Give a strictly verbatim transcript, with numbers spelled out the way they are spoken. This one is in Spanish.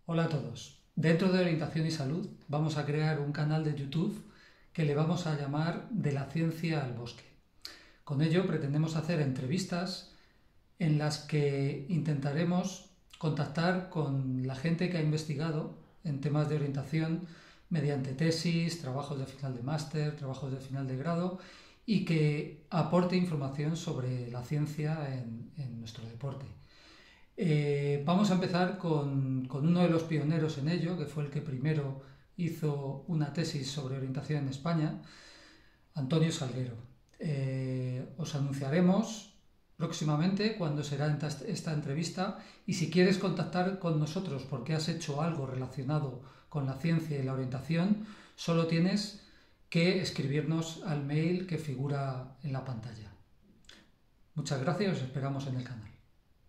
Hola a todos. Dentro de Orientación y Salud vamos a crear un canal de YouTube que le vamos a llamar De la ciencia al bosque. Con ello pretendemos hacer entrevistas en las que intentaremos contactar con la gente que ha investigado en temas de orientación mediante tesis, trabajos de final de máster, trabajos de final de grado y que aporte información sobre la ciencia en, en nuestro deporte. Eh, vamos a empezar con, con uno de los pioneros en ello, que fue el que primero hizo una tesis sobre orientación en España, Antonio Salguero. Eh, os anunciaremos próximamente cuándo será esta entrevista y si quieres contactar con nosotros porque has hecho algo relacionado con la ciencia y la orientación, solo tienes que escribirnos al mail que figura en la pantalla. Muchas gracias y os esperamos en el canal.